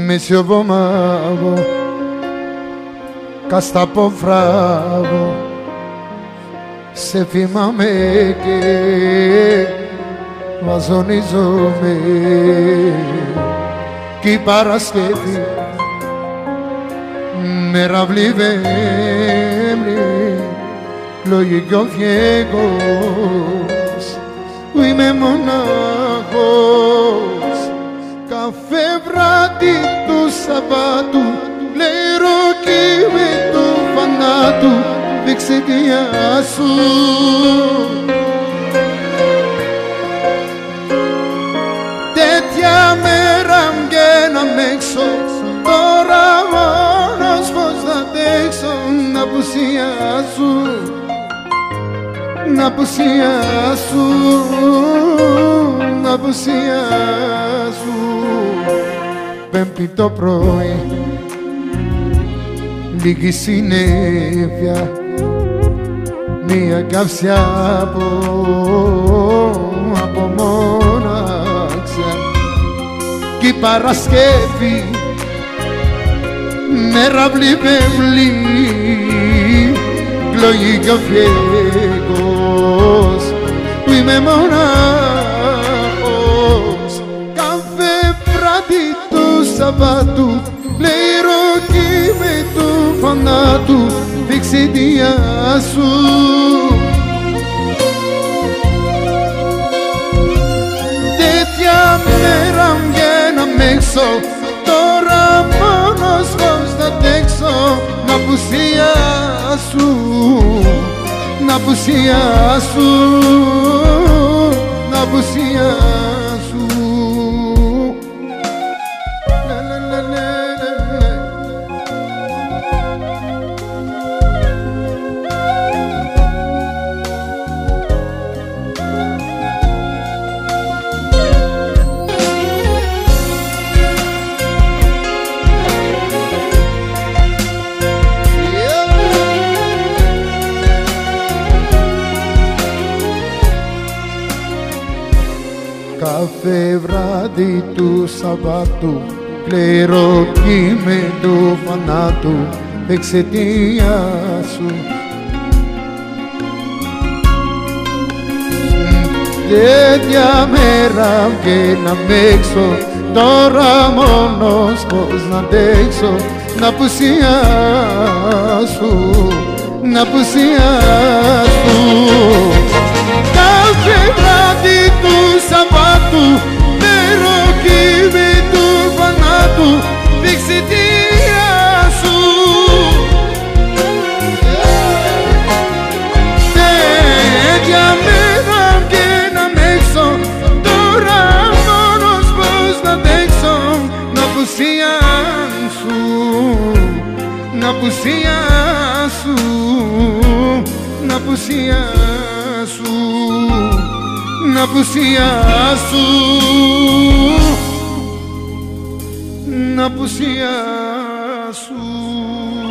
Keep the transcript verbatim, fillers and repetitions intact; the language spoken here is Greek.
μεσοβόμαγο κασταπό φράγο σε θυμάμαι και βαζονίζομαι κι η Παρασκευή μεραυλή βέμνη λογικό φιέγος που είμαι μονάχος καφέ βράδυ του Σαββάτου λεροκί με του φανάτου εξαιτία σου τέτοια μέρα βγαίναμε έξω τώρα μόνος πως θα αντέξω να απουσία σου να απουσία σου να απουσία σου Πέμπτη το πρωί λίγη συνέφεια μία καύση από, από μόναξα κι η Παρασκευή μεραυλή βευλή κλογή κι ο φιέγος που είμαι μονάχος κάθε βράδυ του Σαββάτου λεροκί με του φανάτου εξαιτία σου τέτοια μέρα βγαίναμε έξω τώρα μόνος πως θα αντέξω να απουσία σου να απουσία σου να απουσία σου Κάθε βράδυ του Σαββάτου κληροκί με του φανάτου εξαιτία σου τέτοια μέρα βγαίναμε έξω τώρα μόνος πως να αντέξω να απουσία σου να απουσία σου κάθε βράδυ του Σαββάτου λεροκί με του φανάτου εξαιτία σου τέτοια μέρα βγαίναμε έξω τώρα μόνος πως να αντέξω να απουσία σου να απουσία σου να απουσία σου να απουσία σου να απουσία σου